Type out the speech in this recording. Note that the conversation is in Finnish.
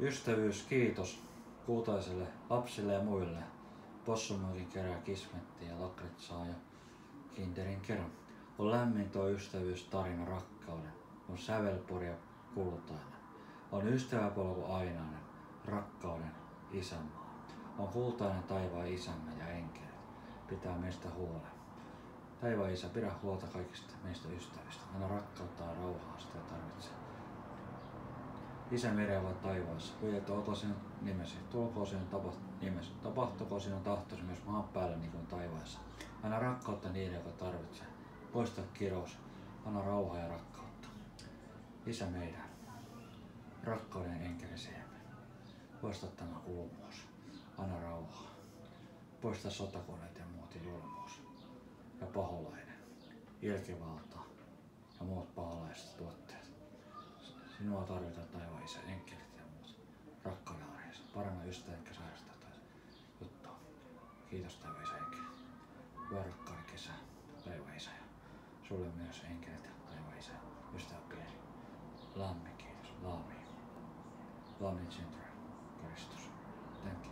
Ystävyys, kiitos kultaiselle lapsille ja muille. Possumäki kerää kismettiä ja lakritsaa ja kinderin kerran. On lämmin tuo ystävyys tarina rakkauden. On sävelporia kultainen. On ystäväpolku ainainen, rakkauden isänmaa. On kultainen taivaan isämme ja enkelit. Pitää meistä huolen. Taivaan isä, pidä huolta kaikista meistä ystävistä. Anna rakkautta ja rauhaa sitä tarvitsee. Isä merellä taivaassa, pyydetään sinun nimesi, tulkoon sinun nimesi, tapahtukoon sinun tahtosi myös maan päällä niin kuin taivaassa. Anna rakkautta niille, jotka tarvitsee. Poista kirous, anna rauhaa ja rakkautta. Isä meidän, rakkauden enkelisemme, poista tämä kulmuus, anna rauhaa. Poista sotakoneet ja muut julmuus ja paholainen, ilkivalta ja muut pahalaiset tuotteet. Sinua tarvitaan taivaan isä, enkelit ja muut. Rakkauden arjessa. Paranna ystävä, enkä sairastaa tai juttua. Kiitos taivaan isä, enkelit. Hyvä rakkauden kesä, taivaan isä. Sulle myös enkelit ja taivaan isä. Ystävä pieni. Lammi, kiitos. Laami. Lammin syntymä. Kristus. Thank you.